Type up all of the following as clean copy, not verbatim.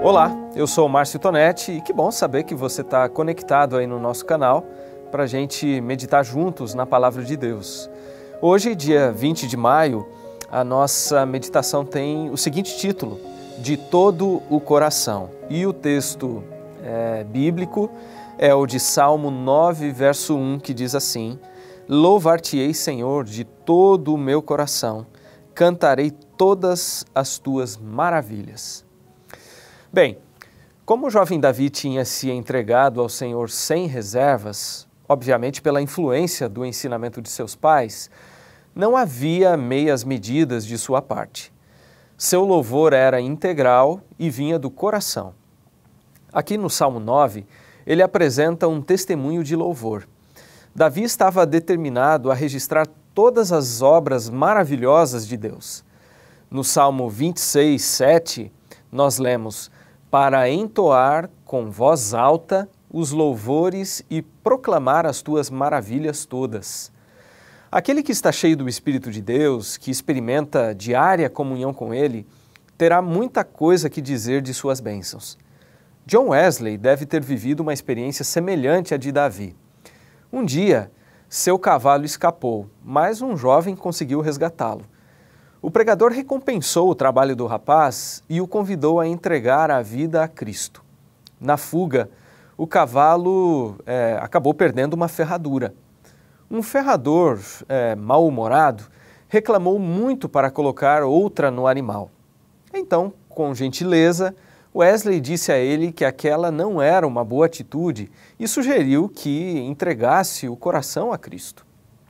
Olá, eu sou o Márcio Tonetti e que bom saber que você está conectado aí no nosso canal para a gente meditar juntos na Palavra de Deus. Hoje, dia 20 de maio, a nossa meditação tem o seguinte título: De todo o coração. E o texto bíblico é o de Salmo 9, verso 1, que diz assim: Louvar-te-ei, Senhor, de todo o meu coração, cantarei todas as tuas maravilhas. Bem, como o jovem Davi tinha se entregado ao Senhor sem reservas, obviamente pela influência do ensinamento de seus pais, não havia meias medidas de sua parte. Seu louvor era integral e vinha do coração. Aqui no Salmo 9, ele apresenta um testemunho de louvor. Davi estava determinado a registrar todas as obras maravilhosas de Deus. No Salmo 26, 7, nós lemos: para entoar com voz alta os louvores e proclamar as tuas maravilhas todas. Aquele que está cheio do Espírito de Deus, que experimenta diária comunhão com Ele, terá muita coisa que dizer de suas bênçãos. John Wesley deve ter vivido uma experiência semelhante à de Davi. Um dia, seu cavalo escapou, mas um jovem conseguiu resgatá-lo. O pregador recompensou o trabalho do rapaz e o convidou a entregar a vida a Cristo. Na fuga, o cavalo acabou perdendo uma ferradura. Um ferrador mal-humorado reclamou muito para colocar outra no animal. Então, com gentileza, Wesley disse a ele que aquela não era uma boa atitude e sugeriu que entregasse o coração a Cristo.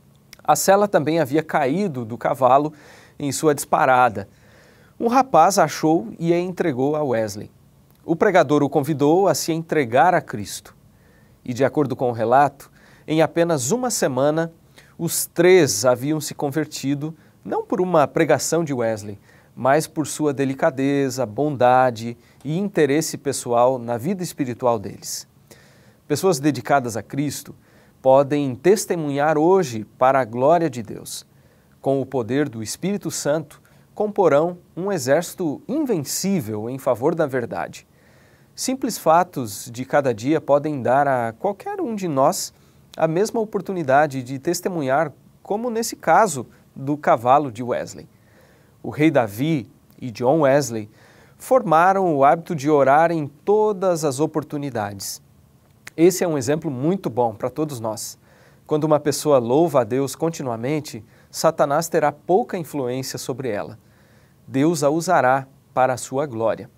A sela também havia caído do cavalo em sua disparada. Um rapaz achou e a entregou a Wesley. O pregador o convidou a se entregar a Cristo. E, de acordo com o relato, em apenas uma semana, os três haviam se convertido, não por uma pregação de Wesley, mas por sua delicadeza, bondade e interesse pessoal na vida espiritual deles. Pessoas dedicadas a Cristo podem testemunhar hoje para a glória de Deus. Com o poder do Espírito Santo, comporão um exército invencível em favor da verdade. Simples fatos de cada dia podem dar a qualquer um de nós a mesma oportunidade de testemunhar, como nesse caso do cavalo de Wesley. O rei Davi e John Wesley formaram o hábito de orar em todas as oportunidades. Esse é um exemplo muito bom para todos nós. Quando uma pessoa louva a Deus continuamente, Satanás terá pouca influência sobre ela. Deus a usará para a sua glória.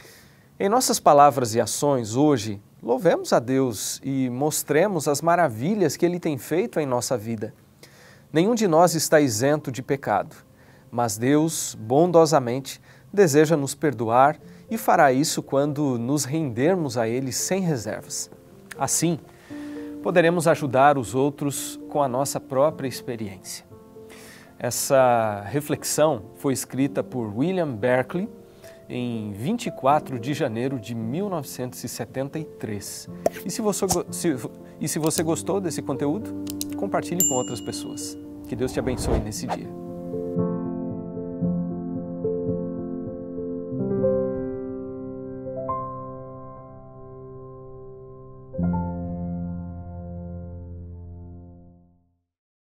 Em nossas palavras e ações hoje, louvemos a Deus e mostremos as maravilhas que Ele tem feito em nossa vida. Nenhum de nós está isento de pecado, mas Deus, bondosamente, deseja nos perdoar e fará isso quando nos rendermos a Ele sem reservas. Assim, poderemos ajudar os outros com a nossa própria experiência. Essa reflexão foi escrita por William Barclay em 24 de janeiro de 1973. E se você gostou desse conteúdo, compartilhe com outras pessoas. Que Deus te abençoe nesse dia.